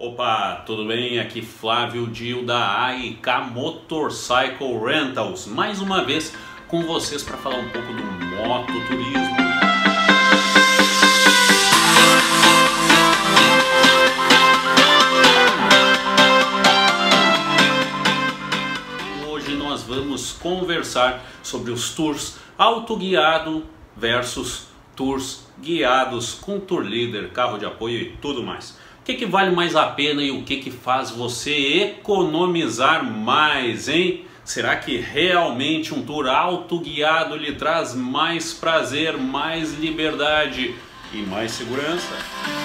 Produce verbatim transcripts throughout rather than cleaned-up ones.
Opa, tudo bem? Aqui Flávio Dil da A I K Motorcycle Rentals, mais uma vez com vocês para falar um pouco do mototurismo. Hoje nós vamos conversar sobre os tours autoguiado versus tours guiados com tour leader, carro de apoio e tudo mais. O que, que vale mais a pena e o que, que faz você economizar mais, hein? Será que realmente um tour autoguiado lhe traz mais prazer, mais liberdade e mais segurança?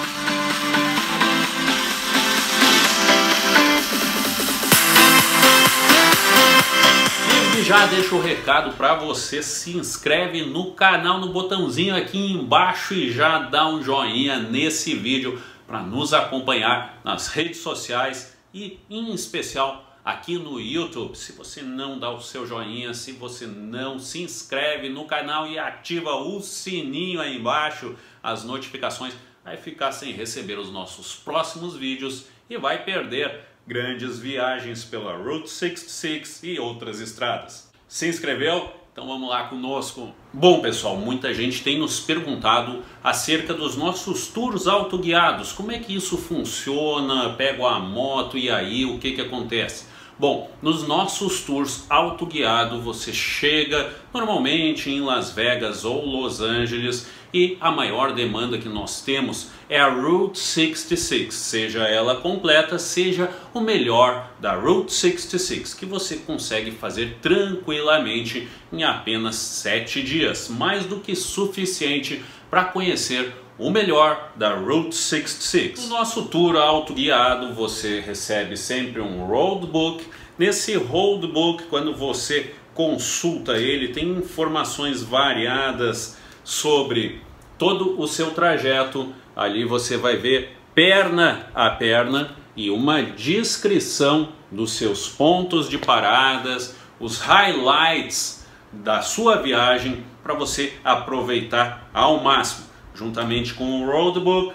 E já deixo o recado para você, se inscreve no canal, no botãozinho aqui embaixo e já dá um joinha nesse vídeo para nos acompanhar nas redes sociais e em especial aqui no YouTube. Se você não dá o seu joinha, se você não se inscreve no canal e ativa o sininho aí embaixo, as notificações, vai ficar sem receber os nossos próximos vídeos e vai perder grandes viagens pela Route sessenta e seis e outras estradas. Se inscreveu? Então vamos lá conosco. Bom pessoal, muita gente tem nos perguntado acerca dos nossos tours autoguiados. Como é que isso funciona? Pego a moto e aí o que que acontece? Bom, nos nossos tours autoguiado você chega normalmente em Las Vegas ou Los Angeles e a maior demanda que nós temos é a Route sessenta e seis, seja ela completa, seja o melhor da Route sessenta e seis, que você consegue fazer tranquilamente em apenas sete dias, mais do que suficiente para conhecer o melhor da Route sessenta e seis. No nosso tour autoguiado você recebe sempre um roadbook. Nesse roadbook, quando você consulta ele, tem informações variadas sobre todo o seu trajeto. Ali você vai ver perna a perna e uma descrição dos seus pontos de paradas, os highlights da sua viagem para você aproveitar ao máximo. Juntamente com o roadbook,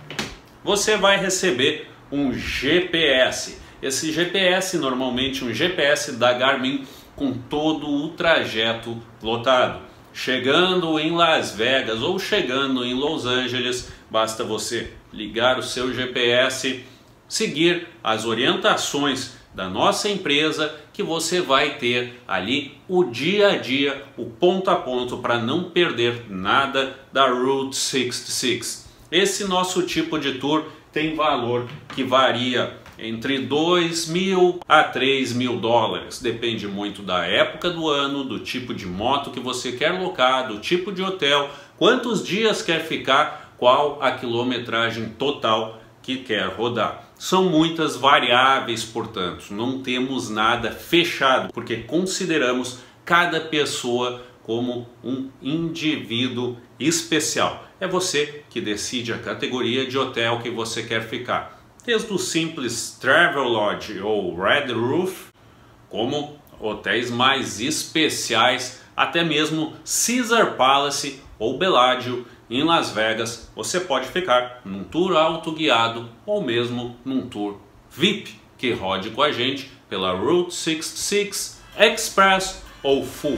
você vai receber um G P S. Esse G P S, normalmente um G P S da Garmin com todo o trajeto lotado. Chegando em Las Vegas ou chegando em Los Angeles, basta você ligar o seu G P S, seguir as orientações da nossa empresa, que você vai ter ali o dia a dia, o ponto a ponto, para não perder nada da Route sessenta e seis. Esse nosso tipo de tour tem valor que varia entre dois mil a três mil dólares. Depende muito da época do ano, do tipo de moto que você quer locar, do tipo de hotel, quantos dias quer ficar, qual a quilometragem total que quer rodar. São muitas variáveis, portanto, não temos nada fechado, porque consideramos cada pessoa como um indivíduo especial. É você que decide a categoria de hotel que você quer ficar. Desde o simples Travelodge ou Red Roof, como hotéis mais especiais, até mesmo Caesar Palace ou Bellagio em Las Vegas, você pode ficar num tour autoguiado ou mesmo num tour V I P que rode com a gente pela Route sessenta e seis, Express ou Full.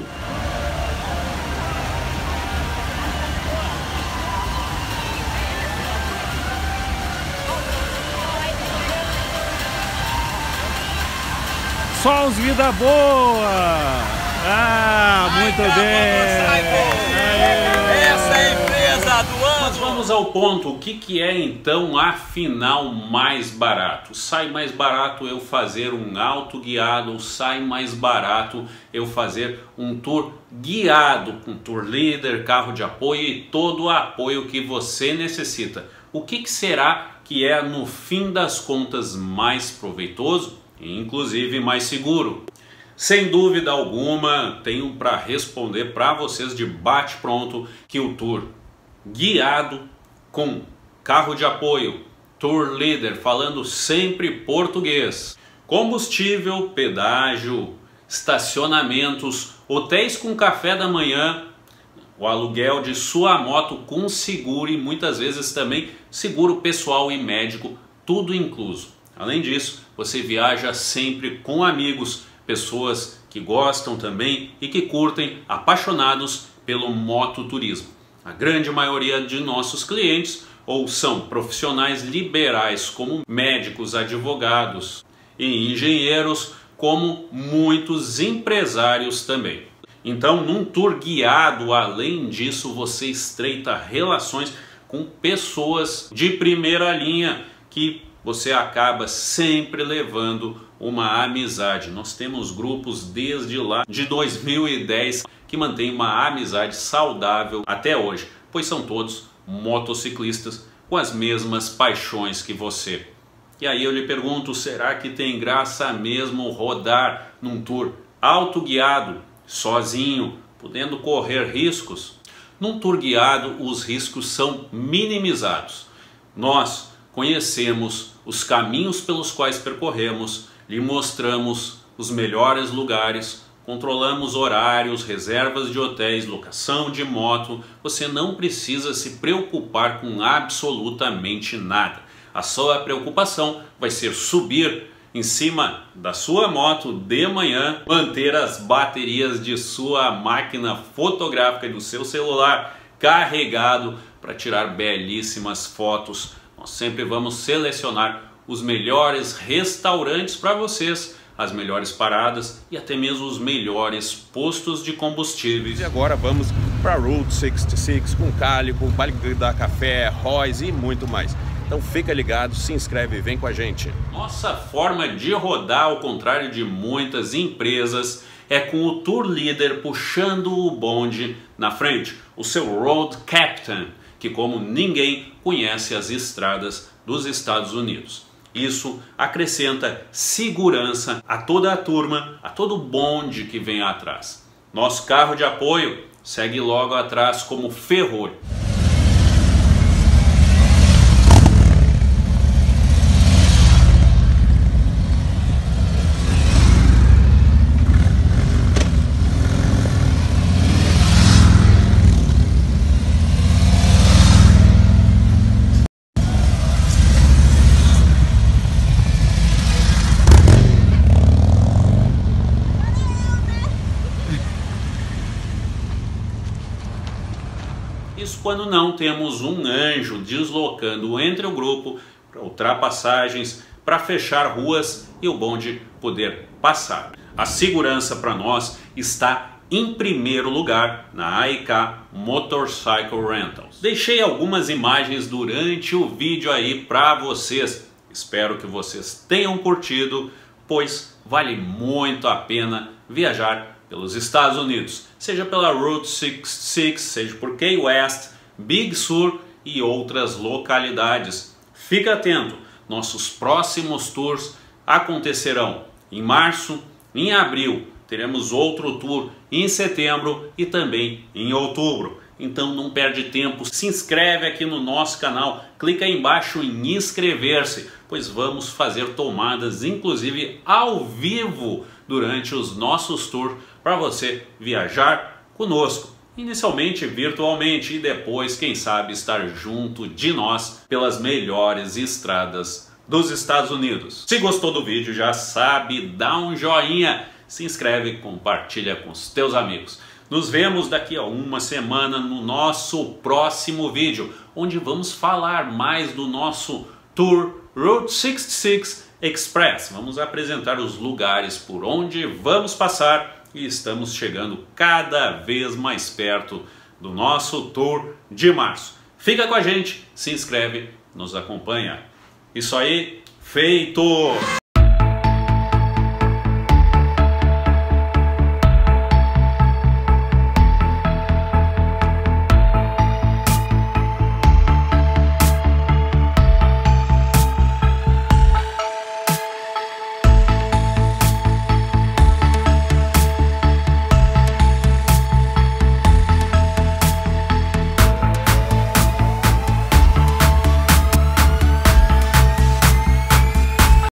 Só os vida boa! Ah, muito bem! Essa é a empresa do ano! Mas vamos ao ponto, o que, que é então afinal mais barato? Sai mais barato eu fazer um autoguiado ou sai mais barato eu fazer um tour guiado com tour leader, carro de apoio e todo o apoio que você necessita? O que, que será que é no fim das contas mais proveitoso? Inclusive mais seguro? Sem dúvida alguma, tenho para responder para vocês de bate-pronto que o tour guiado com carro de apoio, tour leader, falando sempre português, combustível, pedágio, estacionamentos, hotéis com café da manhã, o aluguel de sua moto com seguro e muitas vezes também seguro pessoal e médico, tudo incluso. Além disso, você viaja sempre com amigos, pessoas que gostam também e que curtem, apaixonados pelo mototurismo. A grande maioria de nossos clientes ou são profissionais liberais como médicos, advogados e engenheiros, como muitos empresários também. Então, num tour guiado, além disso, você estreita relações com pessoas de primeira linha que você acaba sempre levando uma amizade. Nós temos grupos desde lá de dois mil e dez que mantêm uma amizade saudável até hoje, pois são todos motociclistas com as mesmas paixões que você. E aí eu lhe pergunto, será que tem graça mesmo rodar num tour autoguiado, sozinho, podendo correr riscos? Num tour guiado, os riscos são minimizados. Nós conhecemos os caminhos pelos quais percorremos, lhe mostramos os melhores lugares, controlamos horários, reservas de hotéis, locação de moto. Você não precisa se preocupar com absolutamente nada. A sua preocupação vai ser subir em cima da sua moto de manhã, manter as baterias de sua máquina fotográfica e do seu celular carregado para tirar belíssimas fotos. Nós sempre vamos selecionar os melhores restaurantes para vocês, as melhores paradas e até mesmo os melhores postos de combustíveis. E agora vamos para a Route sessenta e seis com Cálico, Vale da Café, Royce e muito mais. Então fica ligado, se inscreve e vem com a gente. Nossa forma de rodar, ao contrário de muitas empresas, é com o Tour Leader puxando o bonde na frente, o seu Road Captain, que como ninguém conhece as estradas dos Estados Unidos. Isso acrescenta segurança a toda a turma, a todo o bonde que vem atrás. Nosso carro de apoio segue logo atrás como ferrolho. Isso quando não temos um anjo deslocando entre o grupo para ultrapassagens, para fechar ruas e o bonde poder passar. A segurança para nós está em primeiro lugar na A I K Motorcycle Rentals. Deixei algumas imagens durante o vídeo aí para vocês. Espero que vocês tenham curtido, pois vale muito a pena viajar pelos Estados Unidos, seja pela Route sessenta e seis, seja por Key West, Big Sur e outras localidades. Fica atento, nossos próximos tours acontecerão em março, em abril, teremos outro tour em setembro e também em outubro. Então não perde tempo, se inscreve aqui no nosso canal, clica aí embaixo em inscrever-se, pois vamos fazer tomadas inclusive ao vivo durante os nossos tours para você viajar conosco, inicialmente virtualmente e depois, quem sabe, estar junto de nós pelas melhores estradas dos Estados Unidos. Se gostou do vídeo, já sabe, dá um joinha, se inscreve e compartilha com os teus amigos. Nos vemos daqui a uma semana no nosso próximo vídeo, onde vamos falar mais do nosso Tour Route sessenta e seis Express. Vamos apresentar os lugares por onde vamos passar e estamos chegando cada vez mais perto do nosso Tour de março. Fica com a gente, se inscreve, nos acompanha. Isso aí, feito!